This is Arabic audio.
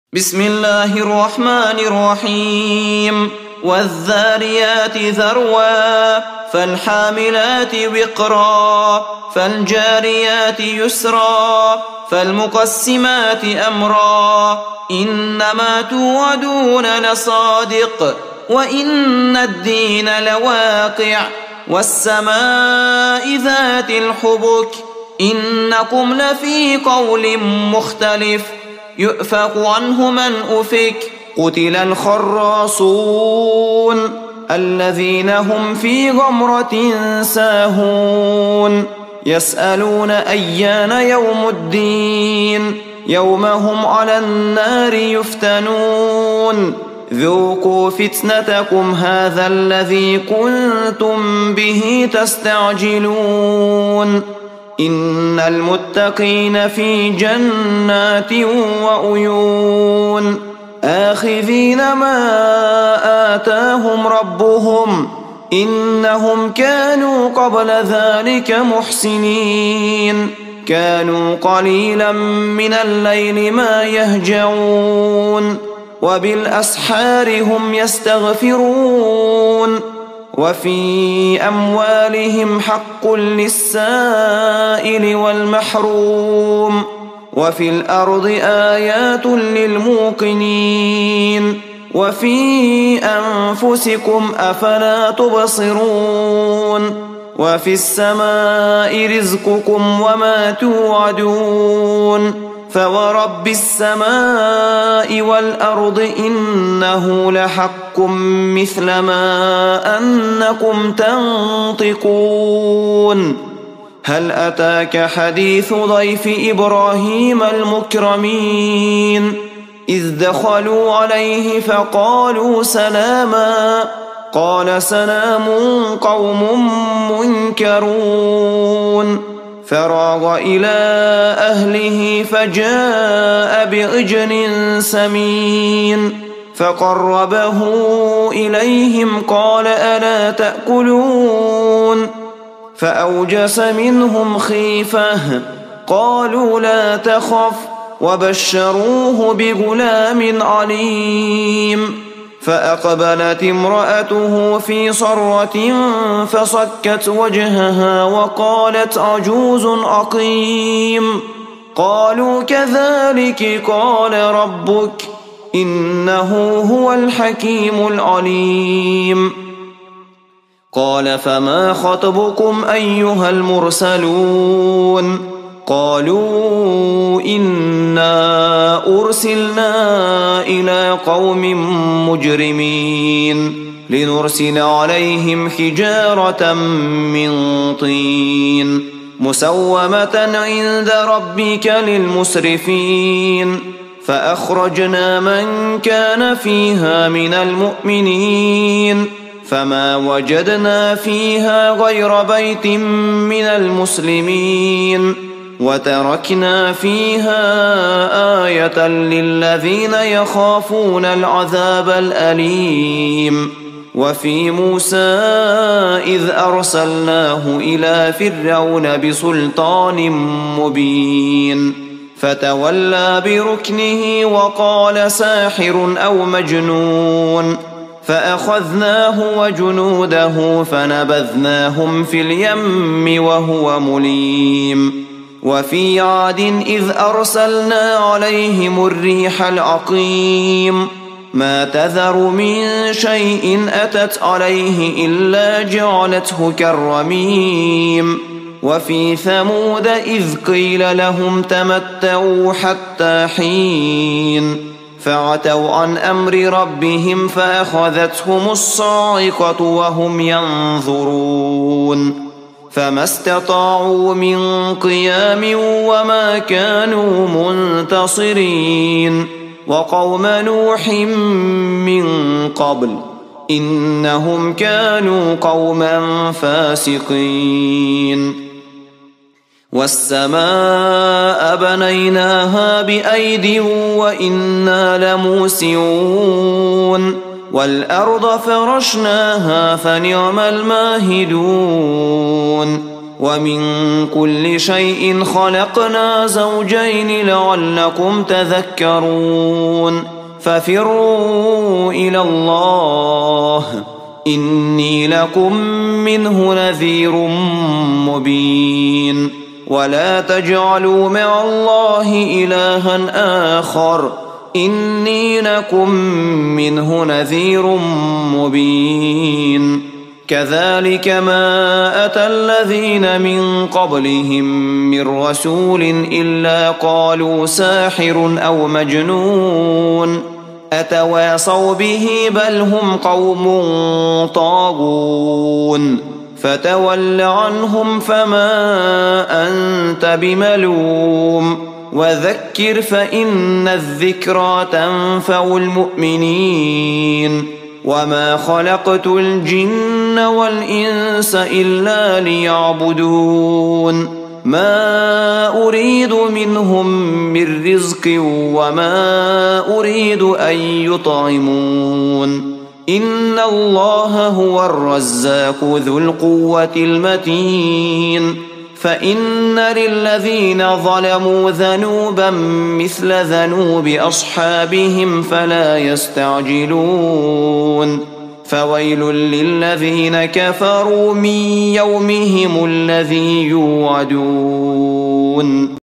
بسم الله الرحمن الرحيم والذاريات ذروا فالحاملات وقرا فالجاريات يسرا فالمقسمات أمرا إنما توعدون لصادق وإن الدين لواقع والسماء ذات الحبك إنكم لفي قول مختلف يؤفك عنه من أفك قتل الخراصون الذين هم في غمرة ساهون يسألون أيان يوم الدين يوم هم على النار يفتنون ذوقوا فتنتكم هذا الذي كنتم به تستعجلون إن المتقين في جنات وعيون آخذين ما آتاهم ربهم إنهم كانوا قبل ذلك محسنين كانوا قليلا من الليل ما يهجعون وبالأسحار هم يستغفرون وفي أموالهم حق للسائل والمحروم وفي الأرض آيات للموقنين وفي أنفسكم أفلا تبصرون وفي السماء رزقكم وما توعدون فورب السماء والأرض إنه لحق مثل ما أنكم تنطقون هل أتاك حديث ضيف إبراهيم المكرمين إذ دخلوا عليه فقالوا سلاما قال سلام قوم منكرون فراغ إلى أهله فجاء بعجل سمين فقربه إليهم قال ألا تأكلون فأوجس منهم خيفة قالوا لا تخف وبشروه بغلام عليم فأقبلت امرأته في صرة فصكت وجهها وقالت عجوز عقيم قالوا كذلك قال ربك إنه هو الحكيم العليم قال فما خطبكم أيها المرسلون قالوا إنا أرسلنا إلى قوم مجرمين لنرسل عليهم حجارة من طين مسومة عند ربك للمسرفين فأخرجنا من كان فيها من المؤمنين فما وجدنا فيها غير بيت من المسلمين وتركنا فيها آية للذين يخافون العذاب الأليم وفي موسى إذ أرسلناه إلى فرعون بسلطان مبين فتولى بركنه وقال ساحر أو مجنون فأخذناه وجنوده فنبذناهم في اليم وهو مليم وفي عاد إذ أرسلنا عليهم الريح العقيم ما تذر من شيء أتت عليه إلا جعلته كالرميم وفي ثمود إذ قيل لهم تمتعوا حتى حين فعتوا عن أمر ربهم فأخذتهم الصاعقة وهم ينظرون فما استطاعوا من قيام وما كانوا منتصرين وقوم نوح من قبل إنهم كانوا قوما فاسقين والسماء بنيناها بأيد وإنا لموسعون والأرض فرشناها فنعم الماهدون ومن كل شيء خلقنا زوجين لعلكم تذكرون ففروا إلى الله إني لكم منه نذير مبين ولا تجعلوا مع الله إلها آخر إني لكم منه نذير مبين كذلك ما أتى الذين من قبلهم من رسول إلا قالوا ساحر أو مجنون أتواصوا به بل هم قوم طاغون فتول عنهم فما أنت بملوم وذكر فإن الذكرى تنفع المؤمنين وما خلقت الجن والإنس إلا ليعبدون ما أريد منهم من رزق وما أريد أن يطعمون إن الله هو الرزاق ذو القوة المتين فإن للذين ظلموا ذنوبا مثل ذنوب أصحابهم فلا يستعجلون فويل للذين كفروا من يومهم الذي يوعدون